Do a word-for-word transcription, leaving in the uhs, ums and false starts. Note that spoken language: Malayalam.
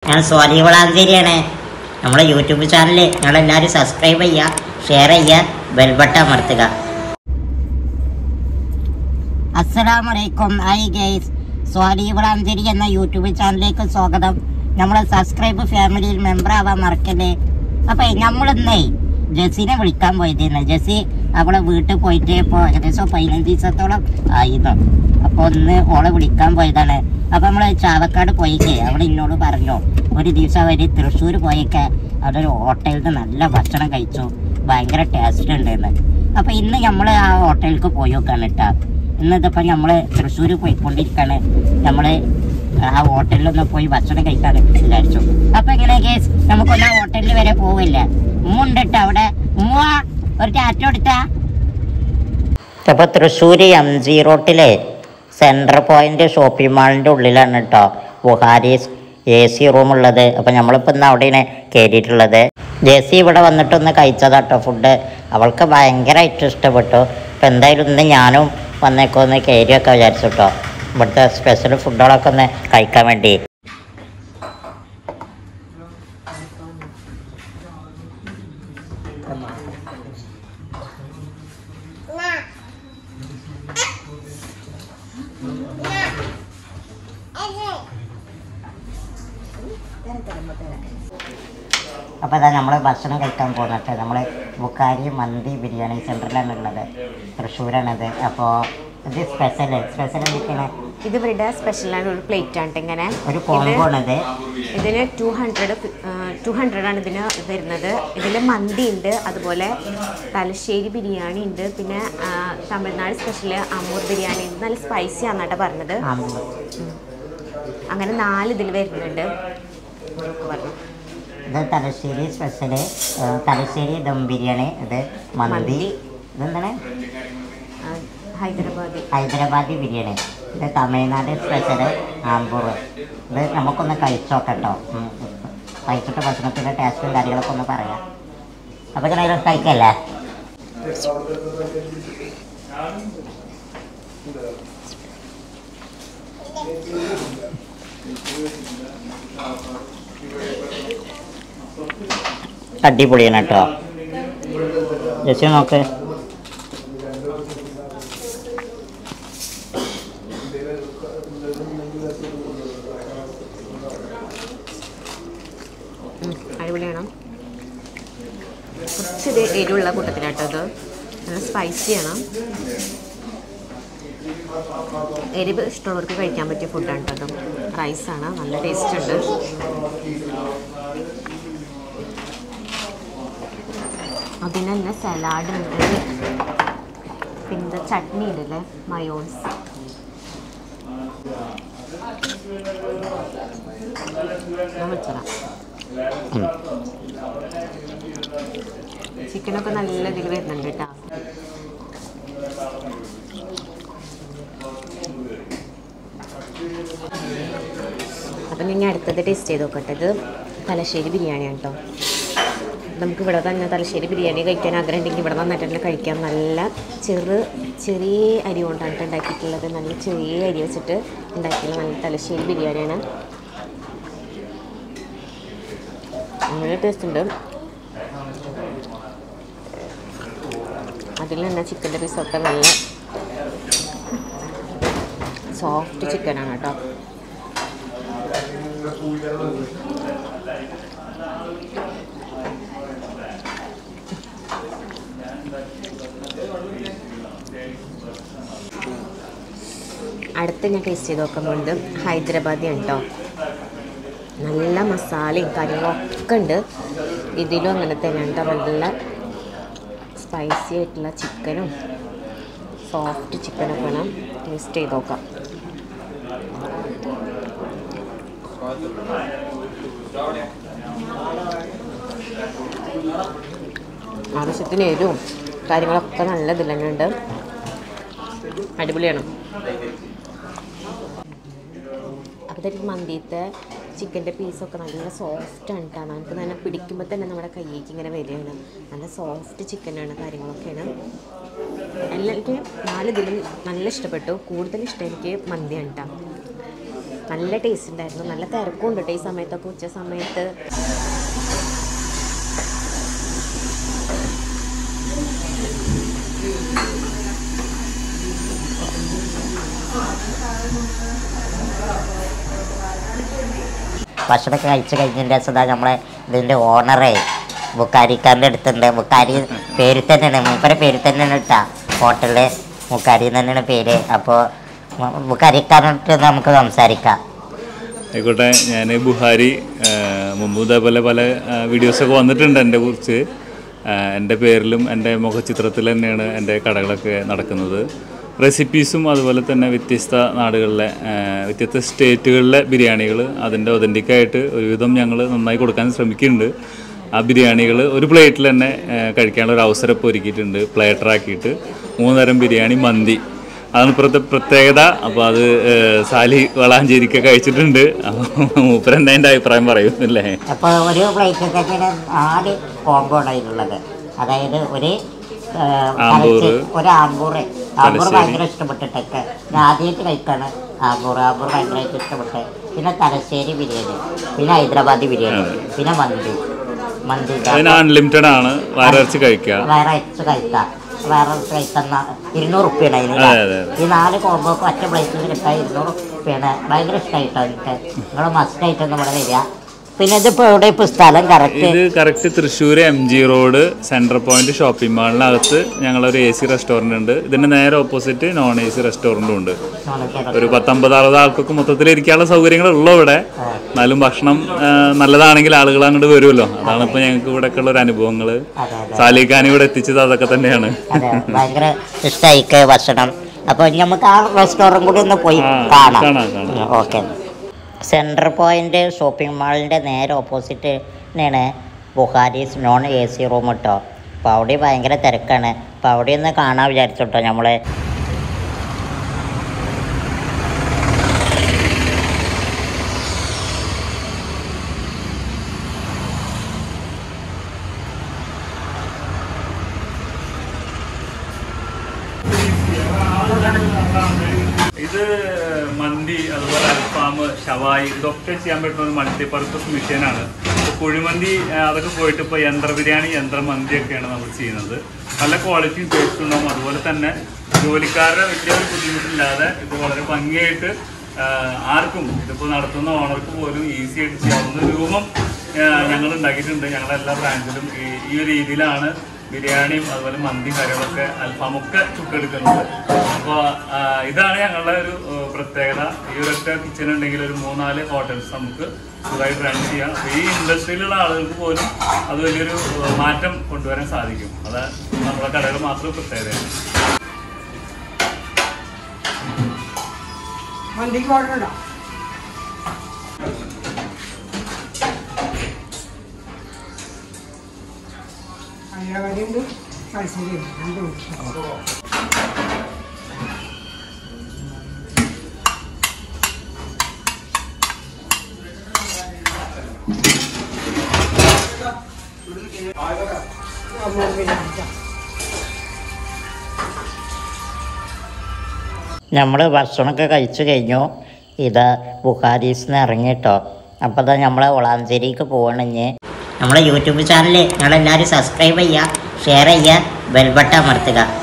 ഞാൻ സ്വാലി വളാഞ്ചേരിയാണ്. നമ്മളെ യൂട്യൂബ് ചാനൽ നിങ്ങളെല്ലാവരും സബ്സ്ക്രൈബ് ചെയ്യുക, ഷെയർ ചെയ്യുക, ബെൽബട്ടൺ അമർത്തുക. അസ്സലാമു അലൈക്കും. ഹായ് ഗൈസ്, സ്വാലി വളാഞ്ചേരി എന്ന യൂട്യൂബ് ചാനലിലേക്ക് സ്വാഗതം. നമ്മളെ സബ്സ്ക്രൈബ് ഫാമിലിയിൽ മെമ്പർ ആവാൻ മറക്കല്ലേ. അപ്പം നമ്മളിന്നേ ജെസ്സിനെ വിളിക്കാൻ പോയതായിരുന്നു. ജെസ്സി അവളെ വീട്ടിൽ പോയിട്ട് ഇപ്പോൾ ഏകദേശം പതിനഞ്ച് ദിവസത്തോളം ആയിരുന്നു. അപ്പോൾ ഒന്ന് ഓളെ വിളിക്കാൻ പോയതാണ്. അപ്പം നമ്മൾ ചാവക്കാട് പോയിക്കേ അവിടെ എന്നോട് പറഞ്ഞു ഒരു ദിവസം അവർ തൃശ്ശൂർ പോയൊക്കെ അവിടെ ഒരു ഹോട്ടലിൽ നിന്ന് നല്ല ഭക്ഷണം കഴിച്ചു, ഭയങ്കര ടേസ്റ്റ് ഉണ്ടെന്ന്. അപ്പം ഇന്ന് നമ്മൾ ആ ഹോട്ടലിലേക്ക് പോയി നോക്കാണ് കേട്ടോ. ഇന്നിതിപ്പോൾ നമ്മൾ തൃശ്ശൂർ പോയിക്കൊണ്ടിരിക്കുകയാണ്. നമ്മൾ ആ ഹോട്ടലിലൊന്ന് പോയി ഭക്ഷണം കഴിക്കാൻ വിചാരിച്ചു. അപ്പം എങ്ങനെ കേസ് നമുക്കൊന്ന് ആ ഹോട്ടലിൽ വരെ പോവില്ല. ഉമ്മ ഉണ്ട് കേട്ടോ അവിടെ. ഉമ്മ ഒരു ടാറ്റ കൊടുത്താ. അപ്പോൾ തൃശ്ശൂർ എം ജി റോട്ടിലെ സെൻട്രൽ പോയിന്റ് ഷോപ്പിംഗ് മാളിൻ്റെ ഉള്ളിലാണ് കേട്ടോ ബുഹാരീസ് എ സി റൂം ഉള്ളത്. അപ്പം നമ്മളിപ്പോൾ ഇന്ന് അവിടെയാണ് കയറിയിട്ടുള്ളത്. ജെസ്സി ഇവിടെ വന്നിട്ടൊന്ന് കഴിച്ചതാട്ടോ ഫുഡ്. അവൾക്ക് ഭയങ്കരമായിട്ട് ഇഷ്ടപ്പെട്ടു. അപ്പം എന്തായാലും ഇന്ന് ഞാനും വന്നേക്കോ ഒന്ന് കയറിയൊക്കെ വിചാരിച്ചു കേട്ടോ, ഇവിടുത്തെ സ്പെഷ്യൽ ഫുഡുകളൊക്കെ ഒന്ന് കഴിക്കാൻ വേണ്ടി. അപ്പോൾ അതാ നമ്മൾ ഭക്ഷണം കഴിക്കാൻ പോകുന്നത്. നമ്മൾ ബുക്കാരി മന്തി ബിരിയാണി സെൻറ്ററിലാണ് ഉള്ളത്, തൃശ്ശൂരാണത്. അപ്പോൾ ഇത് സ്പെഷ്യൽ സ്പെഷ്യൽ എന്തൊക്കെയാണ്? ഇത് ഇവരുടെ സ്പെഷ്യലാണ്. ഒരു പ്ലേറ്റ് ആണ് ഇങ്ങനെ ഒരു കോംബോ ആണത്. ഇതിന് ടു ഹൺഡ്രഡ് ടു ഹൺഡ്രഡ് ആണ് ഇതിന് വരുന്നത്. ഇതിൽ മന്തി ഉണ്ട്, അതുപോലെ തലശ്ശേരി ബിരിയാണി ഉണ്ട്, പിന്നെ തമിഴ്നാട് സ്പെഷ്യൽ അമൂർ ബിരിയാണി ഉണ്ട്. നല്ല സ്പൈസി ആണെന്നാട്ടോ പറഞ്ഞത്. അങ്ങനെ നാല് ഇതിൽ വരുന്നുണ്ട്. പറഞ്ഞു ഇത് തലശ്ശേരി സ്പെഷ്യൽ, തലശ്ശേരി ദം ബിരിയാണി, ഇത് മന്തി, ഇതെന്താണ് ഹൈദരാബാദി ഹൈദരാബാദി ബിരിയാണി, ഇത് തമിഴ്നാട് സ്പെഷ്യൽ ആമ്പൂർ. ഇത് നമുക്കൊന്ന് കഴിച്ചോട്ടോ, കഴിച്ചിട്ട് ഭക്ഷണത്തിൻ്റെ ടേസ്റ്റും കാര്യങ്ങളൊക്കെ ഒന്ന് പറയാം. അപ്പോൾ ഇങ്ങനെ ഇത് കഴിക്കല്ലേ. അടിപൊളിയാണ് കേട്ടോ. ജസ്റ്റ് നോക്ക്. അടിപൊളിയാണ്. കുറച്ച് എരിവുള്ള കൂട്ടത്തിലാട്ടോ ഇത്. നല്ല സ്പൈസിയാണ്. എരിവ് ഇഷ്ടമുള്ളവർക്ക് കഴിക്കാൻ പറ്റിയ ഫുഡാണ് കേട്ടോ. റൈസാണ്, നല്ല ടേസ്റ്റ് ഉണ്ട്. അതിന് തന്നെ സലാഡ് ഉണ്ട്, പിന്നെ ചട്നി ഉണ്ടല്ലേ, മയോൺസ്. വെച്ചതാ ചിക്കനൊക്കെ നല്ല ഇതിൽ വരുന്നുണ്ട് കേട്ടോ. അപ്പം ഞാൻ അടുത്തത് ടേസ്റ്റ് ചെയ്ത് നോക്കട്ടെ. ഇത് തലശ്ശേരി ബിരിയാണിയാണ് കേട്ടോ. നമുക്ക് ഇവിടെ തന്നെ തലശ്ശേരി ബിരിയാണി കഴിക്കാൻ ആഗ്രഹം ഉണ്ടെങ്കിൽ ഇവിടെ നന്നായിട്ട് തന്നെ കഴിക്കാം. നല്ല ചെറു ചെറിയ അരി കൊണ്ടാണ് ഉണ്ടാക്കിയിട്ടുള്ളത്. നല്ല ചെറിയ അരി വെച്ചിട്ട് ഉണ്ടാക്കിയിട്ടുള്ള നല്ല തലശ്ശേരി ബിരിയാണിയാണ്. നല്ല ടേസ്റ്റ് ഉണ്ട്. അതിൽ തന്നെ ചിക്കൻ്റെ പീസൊക്കെ നല്ല സോഫ്റ്റ് ചിക്കനാണ് കേട്ടോ. അടുത്ത് ഞാൻ ടേസ്റ്റ് ചെയ്ത് നോക്കുന്നുണ്ട് ഹൈദരാബാദിയാണ് കേട്ടോ. നല്ല മസാലയും കാര്യങ്ങളൊക്കെ ഉണ്ട്. ഇതിലും അങ്ങനെ തന്നെയാണ് കേട്ടോ. നല്ല സ്പൈസി ആയിട്ടുള്ള ചിക്കനും സോഫ്റ്റ് ചിക്കനൊക്കെ വേണം ടേസ്റ്റ് ചെയ്ത് നോക്കാം. ആവശ്യത്തിന് എരിവും കാര്യങ്ങളൊക്കെ നല്ല ഇതിൽ തന്നെ ഉണ്ട്. അടിപൊളിയാണ്. അപ്പോഴത്തേക്ക് മന്തിയത്തെ ചിക്കൻ്റെ പീസൊക്കെ നല്ല സോഫ്റ്റാണ് കേട്ടോ. നമുക്ക് തന്നെ പിടിക്കുമ്പോൾ തന്നെ നമ്മുടെ കയ്യേക്ക് ഇങ്ങനെ വരികയാണ്. നല്ല സോഫ്റ്റ് ചിക്കനാണ്, കാര്യങ്ങളൊക്കെയാണ്. എല്ലാം എനിക്ക് നാല് ഇതിലും നല്ല ഇഷ്ടപ്പെട്ടു. കൂടുതൽ ഇഷ്ടം എനിക്ക് മന്തിയാണ് കേട്ടോ. നല്ല ടേസ്റ്റ് ഉണ്ടായിരുന്നു. നല്ല തിരക്കും ഉണ്ട് കേട്ടോ ഈ സമയത്തൊക്കെ, ഉച്ച സമയത്ത്. ഭക്ഷണമൊക്കെ കഴിച്ച് കഴിഞ്ഞതിൻ്റെ ശേഷം നമ്മളെ ഇതിൻ്റെ ഓണറേ ബുക്കാരിക്കാരൻ്റെ അടുത്തുണ്ട്. ബുക്കാരി പേര് തന്നെയാണ്, മൂപ്പരെ പേര് തന്നെയാണ് കേട്ടോ ഹോട്ടലിൽ, ബുക്കാരി തന്നെയാണ് പേര്. അപ്പോൾ ബുക്കാരിക്കാരനിട്ട് നമുക്ക് സംസാരിക്കാം. ആയിക്കോട്ടെ. ഞാൻ ബുഹാരി, മുമ്പ് ഇതേപോലെ പല വീഡിയോസൊക്കെ വന്നിട്ടുണ്ട് എൻ്റെ കുറിച്ച്. എൻ്റെ പേരിലും എൻ്റെ മുഖചിത്രത്തിൽ തന്നെയാണ് എൻ്റെ കടകളൊക്കെ നടക്കുന്നത്. റെസിപ്പീസും അതുപോലെ തന്നെ വ്യത്യസ്ത നാടുകളിലെ വ്യത്യസ്ത സ്റ്റേറ്റുകളിലെ ബിരിയാണികൾ അതിൻ്റെ ഒതൻറ്റിക്കായിട്ട് ഒരുവിധം ഞങ്ങൾ നന്നായി കൊടുക്കാൻ ശ്രമിക്കുന്നുണ്ട്. ആ ബിരിയാണികൾ ഒരു പ്ലേറ്റിൽ തന്നെ കഴിക്കാനുള്ള ഒരു അവസരം ഇപ്പോൾ ഒരുക്കിയിട്ടുണ്ട്. പ്ലേറ്ററാക്കിയിട്ട് മൂന്ന് തരം ബിരിയാണി, മന്തി, അതാണ് ഇപ്പോഴത്തെ പ്രത്യേകത. അപ്പോൾ അത് സാലി വളാഞ്ചേരിക്ക് കഴിച്ചിട്ടുണ്ട്. അപ്പോൾ മൂപ്പരെന്താ എൻ്റെ അഭിപ്രായം പറയുന്നില്ലേ? അപ്പോൾ ഒരു പ്ലേറ്റ് തന്നെയാണ് നാല് കോംബോ ഉണ്ടായിട്ടുള്ളത്. അതായത് ഒരു ഒരു ആമ്പൂർ ആമ്പൂർ ഭയങ്കര ഇഷ്ടപ്പെട്ടിട്ടൊക്കെ ആദ്യമായിട്ട് കഴിക്കാണ്. ആമ്പൂർ ആമ്പൂർ ഭയങ്കരമായിട്ട് ഇഷ്ടപ്പെട്ട്. പിന്നെ തലശ്ശേരി ബിരിയാണി, പിന്നെ ഹൈദരാബാദി ബിരിയാണി, പിന്നെ മന്തി മന്തി അൺലിമിറ്റഡ് ആണ്. വയറച്ച് കഴിക്കാം, വയറച്ച് കഴിക്കാം വയറച്ച് കഴിക്കുന്ന ഇരുന്നൂറ് ഉറുപ്പ്യാണ് അതിന്. ഈ നാല് കോമ്പോക്ക് ഒറ്റ പ്ലേറ്റിൽ കിട്ടാൻ ഇരുന്നൂറ് ഉറുപ്പ്യാണ്. ഭയങ്കര ഇഷ്ടമായിട്ടോ എനിക്ക്. നിങ്ങൾ മസ്റ്റായിട്ടൊന്നും ഇവിടെ വരിക. പിന്നെ ഇതിപ്പോൾ എവിടെ ഇപ്പോൾ സ്ഥലം കറക്റ്റ്? ഇത് correct Thrissur M G road central point shopping മാളിനകത്ത് ഞങ്ങളൊരു എ സി റെസ്റ്റോറൻറ്റ് ഉണ്ട്. ഇതിൻ്റെ നേരെ ഓപ്പോസിറ്റ് നോൺ എ സി റെസ്റ്റോറൻറ്റും ഉണ്ട്. ഒരു പത്തൊമ്പത് അറുപത് ആൾക്കൊക്കെ മൊത്തത്തിൽ ഇരിക്കാനുള്ള സൗകര്യങ്ങളുള്ളൂ ഇവിടെ. എന്നാലും ഭക്ഷണം നല്ലതാണെങ്കിൽ ആളുകൾ അങ്ങോട്ട് വരുമല്ലോ. അതാണ് ഇപ്പോൾ ഞങ്ങൾക്ക് ഇവിടെ ഉള്ള ഒരു അനുഭവങ്ങൾ. സാലിഖാൻ ഇവിടെ എത്തിച്ചത് അതൊക്കെ തന്നെയാണ്. ഭയങ്കര ഇഷ്ടമായി ഭക്ഷണം. അപ്പോൾ നമുക്ക് ആ റെസ്റ്റോറൻറ്റ് കൂടി ഒന്ന് പോയി കാണാം. ഓക്കെ. സെൻട്രൽ പോയിൻ്റ് ഷോപ്പിംഗ് മാളിൻ്റെ നേരെ ഓപ്പോസിറ്റ് തന്നെയാണ് Buhari's non A C room കേട്ടോ. അപ്പോൾ അവിടെ ഭയങ്കര തിരക്കാണ്. അപ്പോൾ അവിടെ ഒന്ന് കാണാൻ വിചാരിച്ചോട്ടോ നമ്മൾ. ഇത് മന്തി, അതുപോലെ അൽഫാം, ഷവായി, ഇതൊക്കെ ചെയ്യാൻ പറ്റുന്ന ഒരു മൾട്ടിപർപ്പസ് മെഷീനാണ്. ഇപ്പോൾ കുഴിമന്തി അതൊക്കെ പോയിട്ട് ഇപ്പോൾ യന്ത്ര ബിരിയാണി, യന്ത്ര മന്തിയൊക്കെയാണ് നമ്മൾ ചെയ്യുന്നത്. നല്ല ക്വാളിറ്റിയും ടേസ്റ്റ് ഉണ്ടാവും. അതുപോലെ തന്നെ ജോലിക്കാരുടെ വലിയൊരു ബുദ്ധിമുട്ടില്ലാതെ ഇത് വളരെ ഭംഗിയായിട്ട് ആർക്കും, ഇതിപ്പോൾ നടത്തുന്ന ഓണർക്ക് പോലും ഈസി ആയിട്ട് ചെയ്യാവുന്ന രൂപം ഞങ്ങൾ ഉണ്ടാക്കിയിട്ടുണ്ട്. ഞങ്ങളുടെ എല്ലാ ബ്രാഞ്ചിലും ഈ ഒരു രീതിയിലാണ് ബിരിയാണിയും അതുപോലെ മന്തി, കറികളൊക്കെ അൽഫാമൊക്കെ ചുട്ടെടുക്കുന്നത്. അപ്പോൾ ഇതാണ് ഞങ്ങളുടെ ഒരു പ്രത്യേകത. ഈ ഒരൊറ്റ കിച്ചൺ ഉണ്ടെങ്കിൽ ഒരു മൂന്നാല് ഹോട്ടൽസ് നമുക്ക് സുഖമായിട്ട് റൺ ചെയ്യാം. ഈ ഇൻഡസ്ട്രിയിലുള്ള ആളുകൾക്ക് പോലും അത് വലിയൊരു മാറ്റം കൊണ്ടുവരാൻ സാധിക്കും. അത് നമ്മുടെ കടകൾ മാത്രം പ്രത്യേകതയാണ്. ഹൈദരാബാദിയുണ്ട്, തലശ്ശേരിയുണ്ട്, രണ്ടും ഉണ്ട്. നമ്മൾ ഭക്ഷണമൊക്കെ കഴിച്ചു കഴിഞ്ഞു. ഇത് ബുഹാരീസിന്ന് ഇറങ്ങിട്ടോ. അപ്പോൾ അതാ നമ്മൾ വളാഞ്ചേരിക്ക് പോകണമെങ്കിൽ നമ്മളെ യൂട്യൂബ് ചാനൽ നിങ്ങളെല്ലാവരും സബ്സ്ക്രൈബ് ചെയ്യുക, ഷെയർ ചെയ്യുക, ബെൽ ബട്ടൺ അമർത്തുക.